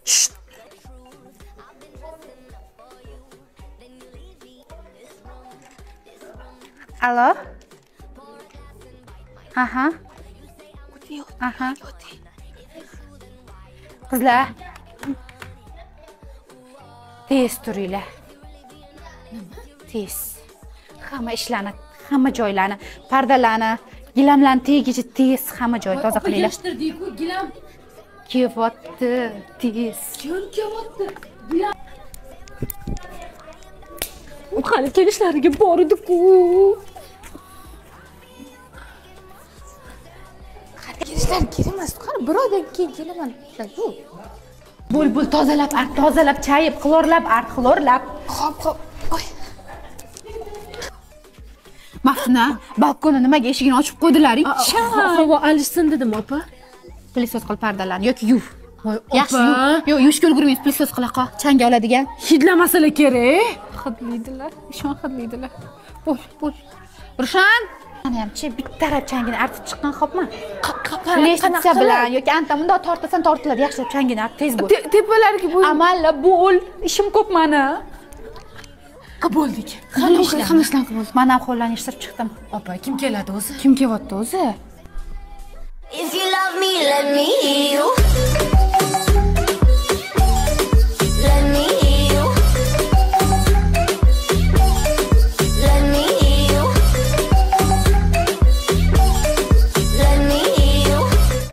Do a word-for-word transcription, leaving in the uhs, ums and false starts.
Şşt. Alo. Aha. Aha. Qizlar. Tez turinglar. Tez. Hamma ishlarni, hamma joylarni, pardalarni, gilamlarni tegichi tez hamma joy toza qilinglar. Yashtirdik-ku, gilam. Kelyapti, tez. Kim kelyapti? Gilam. U hali kelishlariga bor edi-ku. Kelishlari kerak emas, qani bir oydan keyin kelaman. Yo'q. Bul-bul tozalab, art tozalab, chayib, xlorlab, art xlorlab. Xo'p, xo'p. Oy. Maftuna, balkonni nimaga eshigini ochib qo'ydilaring? Havo alishsin dedim, opa. Pilisos qil pardalarni yoki yuv. Yaxshi yuv. Yo'q, yuvishga ulgurmaysiz, pilisos qila qol. Changga oladigan. Hidlamasalar kerak. Hidlaydilar, ishon hidlaydilar. Bul, bul. Rushan, mana hamchi bitta taraf changini artib chiqqan, xo'pmi? Leshitsa bilan yoki anta bundoq tortasan tortiladi, yaxshilab changini art, tez bo'l. Tepalariga bo'l. Amalla bo'l. Ishim ko'p meni. Bo'ldik. Hamma ishlar, hamma ishlar bo'ldi. Men ham qo'llarni yechirib chiqdim. Opa, kim keladi o'zi? Kim kelyapti o'zi? If you love me, let me hear you.